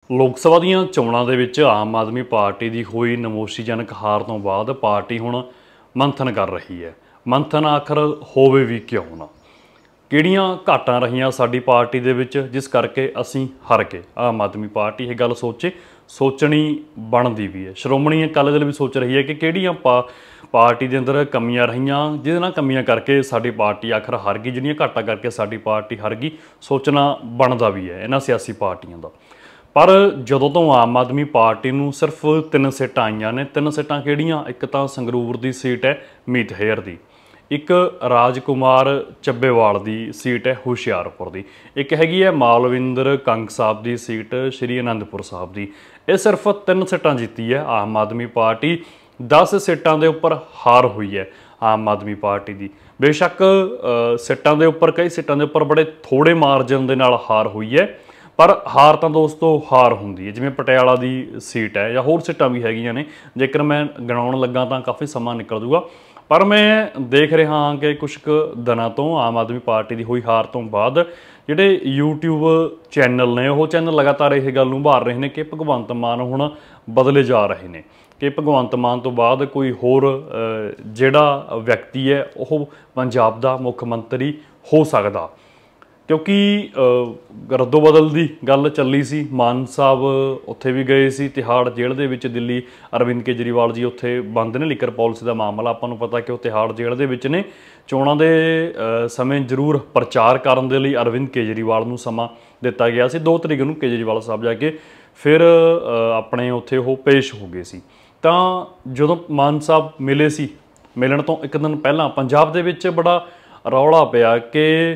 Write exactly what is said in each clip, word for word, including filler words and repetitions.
ਲੋਕ ਸਭਾ ਦੀਆਂ ਚੋਣਾਂ ਦੇ ਵਿੱਚ ਆਮ ਆਦਮੀ ਪਾਰਟੀ ਦੀ ਹੋਈ ਨਮੋਸ਼ੀਜਨਕ ਹਾਰ ਤੋਂ ਬਾਅਦ ਪਾਰਟੀ ਹੁਣ ਮੰਥਨ ਕਰ ਰਹੀ ਹੈ। ਮੰਥਨ ਆਖਰ ਹੋਵੇ ਵੀ ਕਿਉਂ ਨਾ, ਕਿਹੜੀਆਂ ਘਾਟਾਂ ਰਹੀਆਂ ਸਾਡੀ ਪਾਰਟੀ ਦੇ ਵਿੱਚ ਜਿਸ ਕਰਕੇ ਅਸੀਂ ਹਾਰ ਗਏ। ਆਮ ਆਦਮੀ ਪਾਰਟੀ ਇਹ ਗੱਲ ਸੋਚੇ, ਸੋਚਣੀ ਬਣਦੀ ਵੀ ਹੈ। ਸ਼੍ਰੋਮਣੀ ਅਕਾਲੀ ਦਲ ਵੀ ਸੋਚ ਰਹੀ ਹੈ ਕਿ ਕਿਹੜੀਆਂ ਪਾ ਪਾਰਟੀ ਦੇ ਅੰਦਰ ਕਮੀਆਂ ਰਹੀਆਂ ਜਿਹਦੇ ਨਾਲ ਕਮੀਆਂ ਕਰਕੇ ਸਾਡੀ ਪਾਰਟੀ ਆਖਰ ਹਾਰ ਗਈ, ਜਿਹੜੀਆਂ ਘਾਟਾਂ ਕਰਕੇ ਸਾਡੀ ਪਾਰਟੀ ਹਾਰ ਗਈ। ਸੋਚਣਾ ਬਣਦਾ ਵੀ ਹੈ ਇਹਨਾਂ ਸਿਆਸੀ ਪਾਰਟੀਆਂ ਦਾ। ਪਰ ਜਦੋਂ ਤੋਂ ਆਮ ਆਦਮੀ ਪਾਰਟੀ ਨੂੰ ਸਿਰਫ ਤਿੰਨ ਸੀਟਾਂ ਆਈਆਂ ਨੇ, ਤਿੰਨ ਸੀਟਾਂ ਕਿਹੜੀਆਂ? ਇੱਕ ਤਾਂ ਸੰਗਰੂਰ ਦੀ ਸੀਟ ਹੈ ਮੀਤ ਹੇਅਰ ਦੀ, ਇੱਕ ਰਾਜ ਕੁਮਾਰ ਚੱਬੇਵਾਲ ਦੀ ਸੀਟ ਹੈ ਹੁਸ਼ਿਆਰਪੁਰ ਦੀ, ਇੱਕ ਹੈਗੀ ਹੈ ਮਾਲਵਿੰਦਰ ਕੰਗ ਸਾਹਿਬ ਦੀ ਸੀਟ ਸ਼੍ਰੀ ਅਨੰਦਪੁਰ ਸਾਹਿਬ ਦੀ। ਇਹ ਸਿਰਫ ਤਿੰਨ ਸੀਟਾਂ ਜਿੱਤੀ ਹੈ ਆਮ ਆਦਮੀ ਪਾਰਟੀ। ਦਸ ਸੀਟਾਂ ਦੇ ਉੱਪਰ ਹਾਰ ਹੋਈ ਹੈ ਆਮ ਆਦਮੀ ਪਾਰਟੀ ਦੀ। ਬੇਸ਼ੱਕ ਸੀਟਾਂ ਦੇ ਉੱਪਰ ਕਈ ਸੀਟਾਂ ਦੇ ਉੱਪਰ ਬੜੇ ਥੋੜੇ ਮਾਰਜਨ ਦੇ ਨਾਲ ਹਾਰ ਹੋਈ ਹੈ, ਪਰ ਹਾਰ ਤਾਂ ਦੋਸਤੋ ਹਾਰ ਹੁੰਦੀ ਹੈ। ਜਿਵੇਂ ਪਟਿਆਲਾ ਦੀ ਸੀਟ ਹੈ ਜਾਂ ਹੋਰ ਸੀਟਾਂ ਵੀ ਹੈਗੀਆਂ ਨੇ, ਜੇਕਰ ਮੈਂ ਗਿਣਾਉਣ ਲੱਗਾ ਤਾਂ ਕਾਫੀ ਸਮਾਂ ਨਿਕਲ ਜੂਗਾ। ਪਰ ਮੈਂ ਦੇਖ ਰਿਹਾ ਹਾਂ ਕਿ ਕੁਛ ਕੁ ਦਿਨਾਂ ਤੋਂ ਆਮ ਆਦਮੀ ਪਾਰਟੀ ਦੀ ਹੋਈ ਹਾਰ ਤੋਂ ਬਾਅਦ ਜਿਹੜੇ ਯੂਟਿਊਬ ਚੈਨਲ ਨੇ ਉਹ ਚੈਨਲ ਲਗਾਤਾਰ ਇਹ ਗੱਲ ਨੂੰ ਉਭਾਰ ਰਹੇ ਨੇ ਕਿ ਭਗਵੰਤ ਮਾਨ ਹੁਣ ਬਦਲੇ ਜਾ ਰਹੇ ਨੇ, ਕਿ ਭਗਵੰਤ ਮਾਨ ਤੋਂ ਬਾਅਦ ਕੋਈ ਹੋਰ ਜਿਹੜਾ ਵਿਅਕਤੀ ਹੈ ਉਹ ਪੰਜਾਬ ਦਾ ਮੁੱਖ ਮੰਤਰੀ ਹੋ ਸਕਦਾ। ਕਿਉਂਕਿ ਰੱਦੋ ਬਦਲ ਦੀ ਗੱਲ ਚੱਲੀ ਸੀ, ਮਾਨ ਸਾਹਿਬ ਉੱਥੇ ਵੀ ਗਏ ਸੀ ਤਿਹਾੜ ਜੇਲ੍ਹ ਦੇ ਵਿੱਚ। ਦਿੱਲੀ ਅਰਵਿੰਦ ਕੇਜਰੀਵਾਲ ਜੀ ਉੱਥੇ ਬੰਦ ਨੇ, ਲੀਕਰ ਪਾਲਿਸੀ ਦਾ ਮਾਮਲਾ ਆਪਾਂ ਨੂੰ ਪਤਾ ਕਿ ਉਹ ਤਿਹਾੜ ਜੇਲ੍ਹ ਦੇ ਵਿੱਚ ਨੇ। ਚੋਣਾਂ ਦੇ ਸਮੇਂ ਜ਼ਰੂਰ ਪ੍ਰਚਾਰ ਕਰਨ ਦੇ ਲਈ ਅਰਵਿੰਦ ਕੇਜਰੀਵਾਲ ਨੂੰ ਸਮਾਂ ਦਿੱਤਾ ਗਿਆ ਸੀ। ਦੋ ਤਰੀਕ ਨੂੰ ਕੇਜਰੀਵਾਲ ਸਾਹਿਬ ਜਾ ਕੇ ਫਿਰ ਆਪਣੇ ਉੱਥੇ ਉਹ ਪੇਸ਼ ਹੋ ਗਏ ਸੀ। ਤਾਂ ਜਦੋਂ ਮਾਨ ਸਾਹਿਬ ਮਿਲੇ ਸੀ, ਮਿਲਣ ਤੋਂ ਇੱਕ ਦਿਨ ਪਹਿਲਾਂ ਪੰਜਾਬ ਦੇ ਵਿੱਚ ਬੜਾ ਰੌਲਾ ਪਿਆ ਕਿ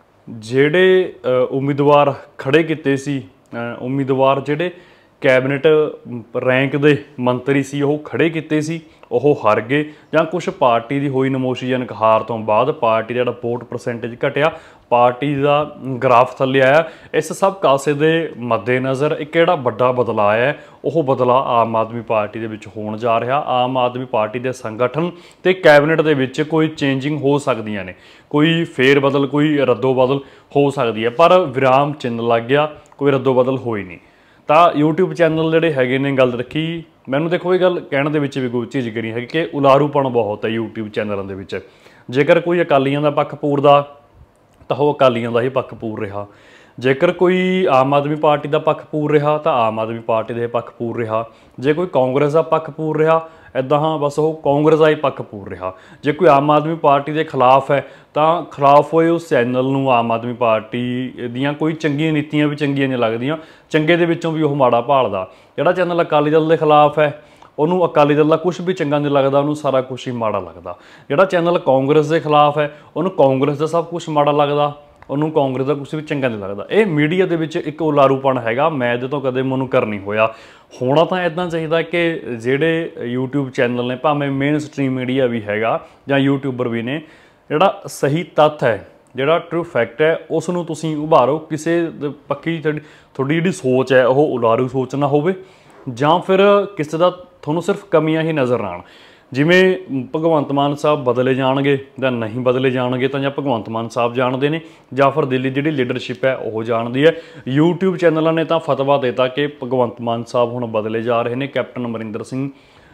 ਜਿਹੜੇ ਉਮੀਦਵਾਰ ਖੜ੍ਹੇ ਕੀਤੇ ਸੀ, ਉਮੀਦਵਾਰ ਜਿਹੜੇ ਕੈਬਨਿਟ ਰੈਂਕ ਦੇ ਮੰਤਰੀ ਸੀ ਉਹ ਖੜ੍ਹੇ ਕੀਤੇ ਸੀ, ਉਹ ਹਾਰ ਗਏ। ਜਾਂ ਕੁਛ ਪਾਰਟੀ ਦੀ ਹੋਈ ਨਮੋਸ਼ੀਜਨਕ ਹਾਰ ਤੋਂ ਬਾਅਦ ਪਾਰਟੀ ਦਾ ਜਿਹੜਾ ਵੋਟ ਪਰਸੈਂਟੇਜ ਘਟਿਆ, ਪਾਰਟੀ ਦਾ ਗ੍ਰਾਫ ਥੱਲੇ ਆਇਆ। ਇਸ ਸਭ ਕਾਸੇ ਦੇ ਮੱਦੇਨਜ਼ਰ ਇੱਕ ਜਿਹੜਾ ਵੱਡਾ ਬਦਲਾਅ ਹੈ ਉਹ ਬਦਲਾਅ ਆਮ ਆਦਮੀ ਪਾਰਟੀ ਦੇ ਵਿੱਚ ਹੋਣ ਜਾ ਰਿਹਾ। ਆਮ ਆਦਮੀ ਪਾਰਟੀ ਦੇ ਸੰਗਠਨ ਤੇ ਕੈਬਨਿਟ ਦੇ ਵਿੱਚ ਕੋਈ ਚੇਂਜਿੰਗ ਹੋ ਸਕਦੀਆਂ ਨੇ, ਕੋਈ ਫੇਰ ਬਦਲ, ਕੋਈ ਰੱਦੋ ਬਦਲ ਹੋ ਸਕਦੀ ਹੈ। ਪਰ ਵਿਰਾਮ ਚਿੰਨ੍ਹ ਲੱਗ ਗਿਆ, ਕੋਈ ਰੱਦੋ ਬਦਲ ਹੋਈ ਨਹੀਂ। ਤਾਂ ਯੂਟਿਊਬ ਚੈਨਲ ਜਿਹੜੇ ਹੈਗੇ ਨੇ ਗੱਲ ਰੱਖੀ, ਮੈਨੂੰ ਦੇਖੋ ਇਹ ਗੱਲ ਕਹਿਣ ਦੇ ਵਿੱਚ ਵੀ ਕੋਈ ਝਿਜਕ ਨਹੀਂ ਹੈਗੀ ਕਿ ਉਲਾਰੂਪਣ ਬਹੁਤ ਹੈ ਯੂਟਿਊਬ ਚੈਨਲਾਂ ਦੇ ਵਿੱਚ। ਜੇਕਰ ਕੋਈ ਅਕਾਲੀਆਂ ਦਾ ਪੱਖ ਪੂਰਦਾ ਤਾਂ ਉਹ ਅਕਾਲੀਆਂ ਦਾ ਹੀ ਪੱਖ ਪੂਰ ਰਿਹਾ, ਜੇਕਰ ਕੋਈ ਆਮ ਆਦਮੀ ਪਾਰਟੀ ਦਾ ਪੱਖ ਪੂਰ ਰਿਹਾ ਤਾਂ ਆਮ ਆਦਮੀ ਪਾਰਟੀ ਦੇ ਪੱਖ ਪੂਰ ਰਿਹਾ, ਜੇ ਕੋਈ ਕਾਂਗਰਸ ਦਾ ਪੱਖ ਪੂਰ ਰਿਹਾ ਇੱਦਾਂ ਹਾਂ ਬਸ ਉਹ ਕਾਂਗਰਸ ਦਾ ਹੀ ਪੱਖ ਪੂਰ ਰਿਹਾ, ਜੇ ਕੋਈ ਆਮ ਆਦਮੀ ਪਾਰਟੀ ਦੇ ਖਿਲਾਫ ਹੈ ਤਾਂ ਖਿਲਾਫ ਹੋਏ ਉਸ ਚੈਨਲ ਨੂੰ ਆਮ ਆਦਮੀ ਪਾਰਟੀ ਦੀਆਂ ਕੋਈ ਚੰਗੀਆਂ ਨੀਤੀਆਂ ਵੀ ਚੰਗੀਆਂ ਨਹੀਂ ਲੱਗਦੀਆਂ, ਚੰਗੇ ਦੇ ਵਿੱਚੋਂ ਵੀ ਉਹ ਮਾੜਾ ਭਾਲਦਾ। ਜਿਹੜਾ ਚੈਨਲ ਅਕਾਲੀ ਦਲ ਦੇ ਖਿਲਾਫ ਹੈ ਉਹਨੂੰ ਅਕਾਲੀ ਦਲ ਦਾ ਕੁਛ ਵੀ ਚੰਗਾ ਨਹੀਂ ਲੱਗਦਾ, ਉਹਨੂੰ ਸਾਰਾ ਕੁਛ ਹੀ ਮਾੜਾ ਲੱਗਦਾ। ਜਿਹੜਾ ਚੈਨਲ ਕਾਂਗਰਸ ਦੇ ਖਿਲਾਫ ਹੈ ਉਹਨੂੰ ਕਾਂਗਰਸ ਦਾ ਸਭ ਕੁਛ ਮਾੜਾ ਲੱਗਦਾ, ਉਹਨੂੰ ਕਾਂਗਰਸ ਦਾ ਕੁਛ ਵੀ ਚੰਗਾ ਨਹੀਂ ਲੱਗਦਾ। ਇਹ ਮੀਡੀਆ ਦੇ ਵਿੱਚ ਇੱਕ ਉਲਾਰੂਪਣ ਹੈਗਾ, ਮੈਂ ਇਹਦੇ ਤੋਂ ਕਦੇ ਮੈਨੂੰ ਨਹੀਂ ਹੋਇਆ। ਹੋਣਾ ਤਾਂ ਇੱਦਾਂ ਚਾਹੀਦਾ ਕਿ ਜਿਹੜੇ ਯੂਟਿਊਬ ਚੈਨਲ ਨੇ, ਭਾਵੇਂ ਮੇਨ ਸਟਰੀਮ ਮੀਡੀਆ ਵੀ ਹੈਗਾ ਜਾਂ ਯੂਟਿਊਬਰ ਵੀ ਨੇ, ਜਿਹੜਾ ਸਹੀ ਤੱਥ ਹੈ, ਜਿਹੜਾ ਟਰੂ ਫੈਕਟ ਹੈ ਉਸ ਨੂੰ ਤੁਸੀਂ ਉਭਾਰੋ। ਕਿਸੇ ਪੱਕੀ ਤੁਹਾਡੀ ਤੁਹਾਡੀ ਜਿਹੜੀ ਸੋਚ ਹੈ ਉਹ ਉਲਾਰੂ ਸੋਚ ਨਾ ਹੋਵੇ, ਜਾਂ ਫਿਰ ਕਿਸੇ ਦਾ ਤੁਹਾਨੂੰ ਸਿਰਫ ਕਮੀਆਂ ਹੀ ਨਜ਼ਰ ਆਉਣ। ਜਿਵੇਂ ਭਗਵੰਤ ਮਾਨ ਸਾਹਿਬ ਬਦਲੇ ਜਾਣਗੇ ਜਾਂ ਨਹੀਂ ਬਦਲੇ ਜਾਣਗੇ ਤਾਂ ਜਾਂ ਭਗਵੰਤ ਮਾਨ ਸਾਹਿਬ ਜਾਣਦੇ ਨੇ ਜਾਂ ਫਿਰ ਦਿੱਲੀ ਜਿਹੜੀ ਲੀਡਰਸ਼ਿਪ ਹੈ ਉਹ ਜਾਣਦੀ ਹੈ। ਯੂਟਿਊਬ ਚੈਨਲਾਂ ਨੇ ਤਾਂ ਫਤਵਾ ਦਿੱਤਾ ਕਿ ਭਗਵੰਤ ਮਾਨ ਸਾਹਿਬ ਹੁਣ ਬਦਲੇ ਜਾ ਰਹੇ ਨੇ, ਕੈਪਟਨ ਅਮਰਿੰਦਰ ਸਿੰਘ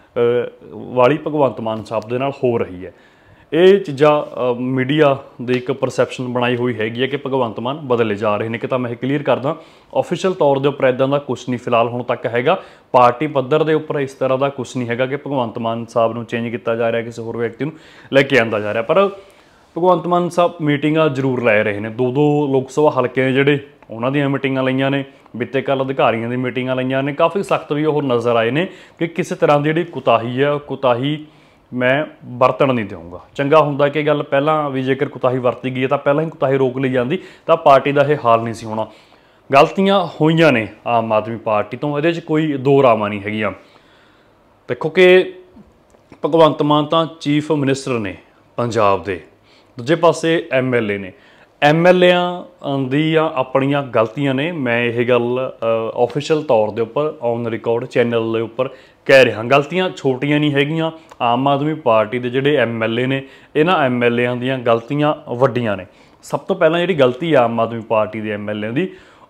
ਵਾਲੀ ਭਗਵੰਤ ਮਾਨ ਸਾਹਿਬ ਦੇ ਨਾਲ ਹੋ ਰਹੀ ਹੈ। ਇਹ ਚੀਜ਼ਾਂ ਮੀਡੀਆ ਦੇ ਇੱਕ ਪਰਸੈਪਸ਼ਨ ਬਣਾਈ ਹੋਈ ਹੈਗੀ ਹੈ ਕਿ ਭਗਵੰਤ ਮਾਨ ਬਦਲੇ ਜਾ ਰਹੇ ਨੇ। ਕਿ ਤਾਂ ਮੈਂ ਇਹ ਕਲੀਅਰ ਕਰਦਾ, ਆਫੀਸ਼ੀਅਲ ਤੌਰ ਦੇ ਉੱਪਰ ਇੱਦਾਂ ਦਾ ਕੁਛ ਨਹੀਂ ਫਿਲਹਾਲ ਹੁਣ ਤੱਕ ਹੈਗਾ। ਪਾਰਟੀ ਪੱਧਰ ਦੇ ਉੱਪਰ ਇਸ ਤਰ੍ਹਾਂ ਦਾ ਕੁਛ ਨਹੀਂ ਹੈਗਾ ਕਿ ਭਗਵੰਤ ਮਾਨ ਸਾਹਿਬ ਨੂੰ ਚੇਂਜ ਕੀਤਾ ਜਾ ਰਿਹਾ, ਕਿਸੇ ਹੋਰ ਵਿਅਕਤੀ ਨੂੰ ਲੈ ਕੇ ਆਂਦਾ ਜਾ ਰਿਹਾ। ਪਰ ਭਗਵੰਤ ਮਾਨ ਸਾਹਿਬ ਮੀਟਿੰਗਾਂ ਜ਼ਰੂਰ ਲੈ ਰਹੇ ਨੇ। ਦੋ ਦੋ ਲੋਕ ਸਭਾ ਹਲਕੇ ਨੇ ਜਿਹੜੇ, ਉਹਨਾਂ ਦੀਆਂ ਮੀਟਿੰਗਾਂ ਲਈਆਂ ਨੇ, ਬੀਤੇ ਕੱਲ੍ਹ ਅਧਿਕਾਰੀਆਂ ਦੀ ਮੀਟਿੰਗਾਂ ਲਈਆਂ ਨੇ। ਕਾਫੀ ਸਖਤ ਵੀ ਉਹ ਨਜ਼ਰ ਆਏ ਨੇ ਕਿ ਕਿਸੇ ਤਰ੍ਹਾਂ ਦੀ ਜਿਹੜੀ ਕੁਤਾਹੀ ਹੈ ਉਹ ਕੁਤਾਹੀ ਮੈਂ ਵਰਤਣ ਨਹੀਂ ਦੇਵਾਂਗਾ। ਚੰਗਾ ਹੁੰਦਾ ਕਿ ਗੱਲ ਪਹਿਲਾਂ ਵੀ ਜੇਕਰ ਕੁਤਾਹੀ ਵਰਤੀ ਗਈ ਹੈ ਤਾਂ ਪਹਿਲਾਂ ਹੀ ਕੁਤਾਹੀ ਰੋਕ ਲਈ ਜਾਂਦੀ ਤਾਂ ਪਾਰਟੀ ਦਾ ਇਹ ਹਾਲ ਨਹੀਂ ਸੀ ਹੋਣਾ। ਗਲਤੀਆਂ ਹੋਈਆਂ ਨੇ ਆਮ ਆਦਮੀ ਪਾਰਟੀ ਤੋਂ, ਇਹਦੇ 'ਚ ਕੋਈ ਦੋ ਰਾਵਾਂ ਨਹੀਂ ਹੈਗੀਆਂ। ਦੇਖੋ ਕਿ ਭਗਵੰਤ ਮਾਨ ਤਾਂ ਚੀਫ ਮਿਨਿਸਟਰ ਨੇ ਪੰਜਾਬ ਦੇ, ਦੂਜੇ ਪਾਸੇ ਐਮ ਐਲ ਏ ਨੇ। ਐਮ ਐਲ ਏਆਂ ਦੀਆਂ ਆਪਣੀਆਂ ਗਲਤੀਆਂ ਨੇ, ਮੈਂ ਇਹ ਗੱਲ ਆਫੀਸ਼ੀਅਲ ਤੌਰ ਦੇ ਉੱਪਰ ਔਨ ਰਿਕਾਰਡ ਚੈਨਲ ਦੇ ਉੱਪਰ ਕਹਿ ਰਿਹਾ। ਗਲਤੀਆਂ ਛੋਟੀਆਂ ਨਹੀਂ ਹੈਗੀਆਂ। ਆਮ ਆਦਮੀ ਪਾਰਟੀ ਦੇ ਜਿਹੜੇ ਐਮ ਐਲ ਏ ਨੇ, ਇਹਨਾਂ ਐਮ ਐਲ ਏਆਂ ਦੀਆਂ ਗਲਤੀਆਂ ਵੱਡੀਆਂ ਨੇ। ਸਭ ਤੋਂ ਪਹਿਲਾਂ ਜਿਹੜੀ ਗਲਤੀ ਆਮ ਆਦਮੀ ਪਾਰਟੀ ਦੇ ਐਮ ਐਲ ਏ ਦੀ,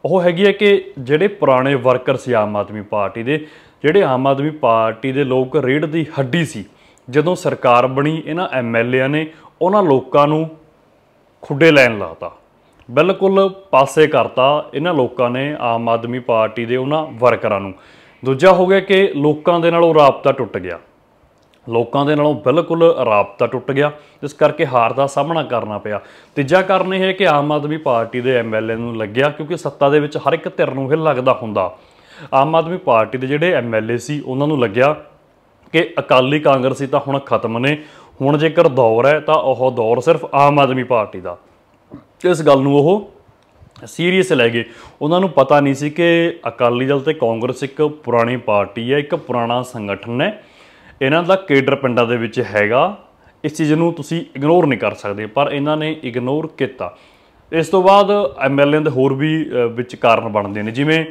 ਉਹ ਹੈਗੀ ਹੈ ਕਿ ਜਿਹੜੇ ਪੁਰਾਣੇ ਵਰਕਰ ਸੀ ਆਮ ਆਦਮੀ ਪਾਰਟੀ ਦੇ, ਜਿਹੜੇ ਆਮ ਆਦਮੀ ਪਾਰਟੀ ਦੇ ਲੋਕ ਰੀੜ੍ਹ ਦੀ ਹੱਡੀ ਸੀ, ਜਦੋਂ ਸਰਕਾਰ ਬਣੀ ਇਹਨਾਂ ਐਮ ਐਲ ਏਆਂ ਨੇ ਉਹਨਾਂ ਲੋਕਾਂ ਨੂੰ ਖੁੱਡੇ ਲੈਣ ਲਾਤਾ, ਬਿਲਕੁਲ ਪਾਸੇ ਕਰਤਾ ਇਹਨਾਂ ਲੋਕਾਂ ਨੇ ਆਮ ਆਦਮੀ ਪਾਰਟੀ ਦੇ ਉਹਨਾਂ ਵਰਕਰਾਂ ਨੂੰ। ਦੂਜਾ ਹੋ ਗਿਆ ਕਿ ਲੋਕਾਂ ਦੇ ਨਾਲੋਂ ਰਾਬਤਾ ਟੁੱਟ ਗਿਆ, ਲੋਕਾਂ ਦੇ ਨਾਲੋਂ ਬਿਲਕੁਲ ਰਾਬਤਾ ਟੁੱਟ ਗਿਆ, ਇਸ ਕਰਕੇ ਹਾਰ ਦਾ ਸਾਹਮਣਾ ਕਰਨਾ ਪਿਆ। ਤੀਜਾ ਕਾਰਨ ਇਹ ਹੈ ਕਿ ਆਮ ਆਦਮੀ ਪਾਰਟੀ ਦੇ ਐਮ ਐਲ ਏ ਨੂੰ ਲੱਗਿਆ, ਕਿਉਂਕਿ ਸੱਤਾ ਦੇ ਵਿੱਚ ਹਰ ਇੱਕ ਧਿਰ ਨੂੰ ਇਹ ਲੱਗਦਾ ਹੁੰਦਾ, ਆਮ ਆਦਮੀ ਪਾਰਟੀ ਦੇ ਜਿਹੜੇ ਐਮ ਐਲ ਏ ਸੀ ਉਹਨਾਂ ਨੂੰ ਲੱਗਿਆ ਕਿ ਅਕਾਲੀ ਕਾਂਗਰਸੀ ਤਾਂ ਹੁਣ ਖਤਮ ਨੇ, ਹੁਣ ਜੇਕਰ ਦੌਰ ਹੈ ਤਾਂ ਉਹ ਦੌਰ ਸਿਰਫ ਆਮ ਆਦਮੀ ਪਾਰਟੀ ਦਾ। ਇਸ ਗੱਲ ਨੂੰ ਉਹ ਸੀਰੀਅਸ ਲੈ ਗਏ। ਉਹਨਾਂ ਨੂੰ ਪਤਾ ਨਹੀਂ ਸੀ ਕਿ ਅਕਾਲੀ ਦਲ ਤੇ ਕਾਂਗਰਸ ਇੱਕ ਪੁਰਾਣੀ ਪਾਰਟੀ ਹੈ, ਇੱਕ ਪੁਰਾਣਾ ਸੰਗਠਨ ਹੈ, ਇਹਨਾਂ ਦਾ ਕੇਡਰ ਪਿੰਡਾਂ ਦੇ ਵਿੱਚ ਹੈਗਾ, ਇਸ ਚੀਜ਼ ਨੂੰ ਤੁਸੀਂ ਇਗਨੋਰ ਨਹੀਂ ਕਰ ਸਕਦੇ, ਪਰ ਇਹਨਾਂ ਨੇ ਇਗਨੋਰ ਕੀਤਾ। ਇਸ ਤੋਂ ਬਾਅਦ ਐਮ ਐਲ ਏ ਦੇ ਹੋਰ ਵੀ ਵਿੱਚ ਕਾਰਨ ਬਣਦੇ ਨੇ, ਜਿਵੇਂ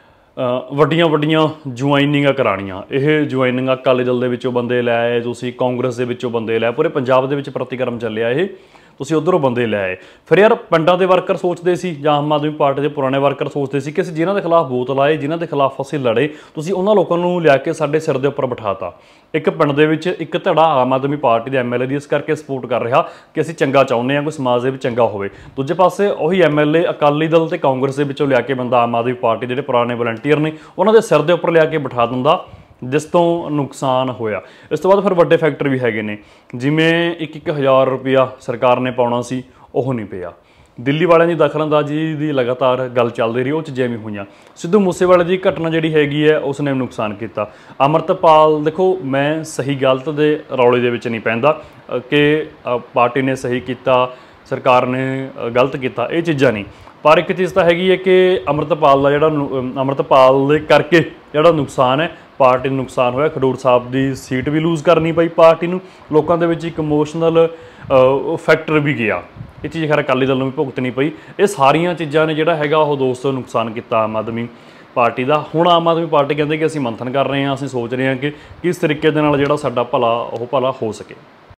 ਵੱਡੀਆਂ ਵੱਡੀਆਂ ਜੁਆਇਨਿੰਗਾਂ ਕਰਾਉਣੀਆਂ। ਇਹ ਜੁਆਇਨਿੰਗਾਂ ਅਕਾਲੀ ਦਲ ਦੇ ਵਿੱਚੋਂ ਬੰਦੇ ਲੈ ਆਏ, ਤੁਸੀਂ ਕਾਂਗਰਸ ਦੇ ਵਿੱਚੋਂ ਬੰਦੇ ਲੈ ਆਏ, ਪੂਰੇ ਪੰਜਾਬ ਦੇ ਵਿੱਚ ਪ੍ਰਤੀਕਰਮ ਚੱਲਿਆ ਇਹ, ਤੁਸੀਂ ਉੱਧਰੋਂ ਬੰਦੇ ਲੈ ਆਏ। ਫਿਰ ਯਾਰ ਪਿੰਡਾਂ ਦੇ ਵਰਕਰ ਸੋਚਦੇ ਸੀ ਜਾਂ ਆਮ ਆਦਮੀ ਪਾਰਟੀ ਦੇ ਪੁਰਾਣੇ ਵਰਕਰ ਸੋਚਦੇ ਸੀ ਕਿ ਅਸੀਂ ਜਿਨ੍ਹਾਂ ਦੇ ਖਿਲਾਫ ਵੋਟ ਲਾਏ, ਜਿਨ੍ਹਾਂ ਦੇ ਖਿਲਾਫ ਅਸੀਂ ਲੜੇ, ਤੁਸੀਂ ਉਹਨਾਂ ਲੋਕਾਂ ਨੂੰ ਲਿਆ ਕੇ ਸਾਡੇ ਸਿਰ ਦੇ ਉੱਪਰ ਬਿਠਾਤਾ। ਇੱਕ ਪਿੰਡ ਦੇ ਵਿੱਚ ਇੱਕ ਧੜਾ ਆਮ ਆਦਮੀ ਪਾਰਟੀ ਦੇ ਐਮ ਐਲ ਏ ਦੀ ਇਸ ਕਰਕੇ ਸਪੋਰਟ ਕਰ ਰਿਹਾ ਕਿ ਅਸੀਂ ਚੰਗਾ ਚਾਹੁੰਦੇ ਹਾਂ, ਕੋਈ ਸਮਾਜ ਦੇ ਵਿੱਚ ਚੰਗਾ ਹੋਵੇ। ਦੂਜੇ ਪਾਸੇ ਉਹੀ M L A Akali Dal ਤੇ ਕਾਂਗਰਸ ਦੇ ਵਿੱਚੋਂ ਲਿਆ ਕੇ ਬੰਦਾ ਆਮ ਆਦਮੀ ਪਾਰਟੀ ਜਿਹੜੇ ਪੁਰਾਣੇ ਵਲੰਟੀਅਰ ਨੇ ਉਹਨਾਂ ਦੇ ਸਿਰ ਦੇ ਉੱਪਰ ਲਿਆ ਕੇ ਬਿਠਾ ਦਿੰਦਾ, ਜਿਸ ਤੋਂ ਨੁਕਸਾਨ ਹੋਇਆ। ਇਸ ਤੋਂ ਬਾਅਦ ਫਿਰ ਵੱਡੇ ਫੈਕਟਰ ਵੀ ਹੈਗੇ ਨੇ, ਜਿਵੇਂ ਇੱਕ ਇੱਕ ਹਜ਼ਾਰ ਰੁਪਇਆ ਸਰਕਾਰ ਨੇ ਪਾਉਣਾ ਸੀ ਉਹ ਨਹੀਂ ਪਿਆ। ਦਿੱਲੀ ਵਾਲਿਆਂ ਦੀ ਦਖਲਅੰਦਾਜ਼ੀ ਦੀ ਲਗਾਤਾਰ ਗੱਲ ਚੱਲਦੀ ਰਹੀ, ਉਹ ਚੀਜ਼ਾਂ ਵੀ ਹੋਈਆਂ। ਸਿੱਧੂ ਮੂਸੇਵਾਲੇ ਦੀ ਘਟਨਾ ਜਿਹੜੀ ਹੈਗੀ ਹੈ ਉਸ ਨੇ ਨੁਕਸਾਨ ਕੀਤਾ। ਅੰਮ੍ਰਿਤਪਾਲ, ਦੇਖੋ ਮੈਂ ਸਹੀ ਗਲਤ ਦੇ ਰੌਲੇ ਦੇ ਵਿੱਚ ਨਹੀਂ ਪੈਂਦਾ ਕਿ ਪਾਰਟੀ ਨੇ ਸਹੀ ਕੀਤਾ, ਸਰਕਾਰ ਨੇ ਗਲਤ ਕੀਤਾ, ਇਹ ਚੀਜ਼ਾਂ ਨਹੀਂ, ਪਰ ਇੱਕ ਚੀਜ਼ ਤਾਂ ਹੈਗੀ ਹੈ ਕਿ ਅੰਮ੍ਰਿਤਪਾਲ ਦਾ ਜਿਹੜਾ ਅੰਮ੍ਰਿਤਪਾਲ ਦੇ ਕਰਕੇ ਜਿਹੜਾ ਨੁਕਸਾਨ ਹੈ, ਪਾਰਟੀ ਨੂੰ ਨੁਕਸਾਨ ਹੋਇਆ। ਖਡੂਰ ਸਾਹਿਬ ਦੀ ਸੀਟ ਵੀ ਲੂਜ਼ ਕਰਨੀ ਪਈ ਪਾਰਟੀ ਨੂੰ, ਲੋਕਾਂ ਦੇ ਵਿੱਚ ਇੱਕ ਇਮੋਸ਼ਨਲ ਫੈਕਟਰ ਵੀ ਗਿਆ, ਇਹ ਚੀਜ਼ ਖੈਰ ਅਕਾਲੀ ਦਲ ਨੂੰ ਵੀ ਭੁਗਤਣੀ ਪਈ। ਇਹ ਸਾਰੀਆਂ ਚੀਜ਼ਾਂ ਨੇ ਜਿਹੜਾ ਹੈਗਾ ਉਹ ਦੋਸਤੋ ਨੁਕਸਾਨ ਕੀਤਾ ਆਮ ਆਦਮੀ ਪਾਰਟੀ ਦਾ। ਹੁਣ ਆਮ ਆਦਮੀ ਪਾਰਟੀ ਕਹਿੰਦੇ ਕਿ ਅਸੀਂ ਮੰਥਨ ਕਰ ਰਹੇ ਹਾਂ, ਅਸੀਂ ਸੋਚ ਰਹੇ ਹਾਂ ਕਿ ਕਿਸ ਤਰੀਕੇ ਦੇ ਨਾਲ ਜਿਹੜਾ ਸਾਡਾ ਭਲਾ ਉਹ ਭਲਾ ਹੋ ਸਕੇ।